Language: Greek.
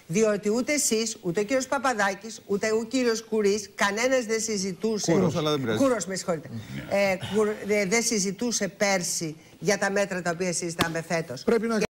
Διότι ούτε εσείς, ούτε ο κύριος Παπαδάκης, ούτε ο κύριος Κουρής, κανένας δεν συζητούσε. Κούρος, με συγχωρείτε. Δεν συζητούσε πέρσι για τα μέτρα τα οποία συζητάμε φέτος.